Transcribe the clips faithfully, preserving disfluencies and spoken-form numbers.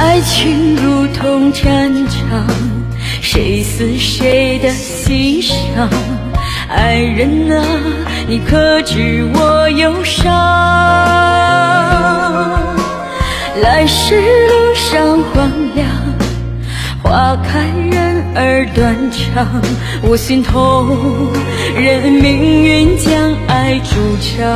爱情如同战场，谁死谁的心伤。爱人啊，你可知我忧伤？来时路上荒凉，花开人儿断肠。我心痛，任命运将爱筑长。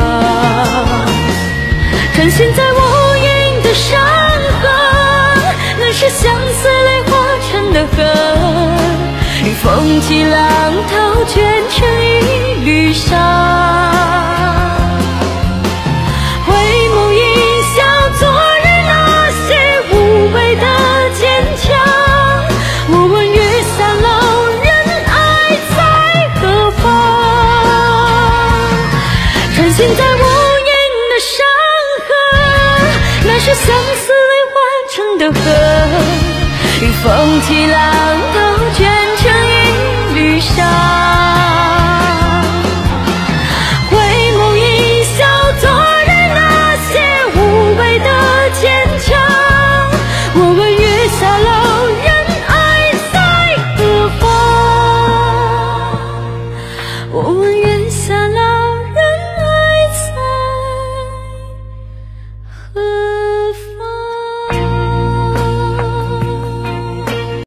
穿行在无垠的山河，那是相思泪化成的河。风起浪涛，卷成一缕纱。回眸一笑，昨日那些无谓的坚强。我问月下老人，爱在何方？穿行在无垠的山河，那是相思泪化成的河。风起浪